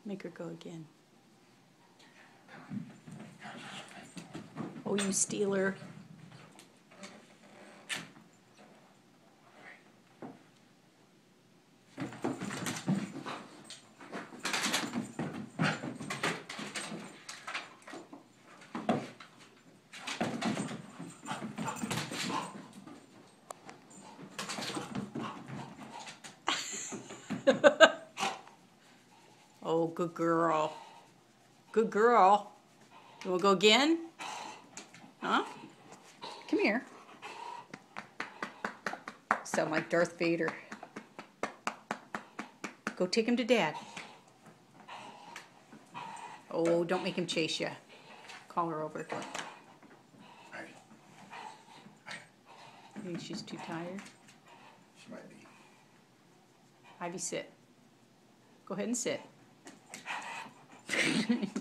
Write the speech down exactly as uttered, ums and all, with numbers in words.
Make her go again. Oh, you stealer. Oh, good girl. Good girl. You want to go again? Huh? Come here. Sound like Darth Vader. Go take him to Dad. Oh, don't make him chase you. Call her over. I think she's too tired. She might be. Ivy, sit. Go ahead and sit.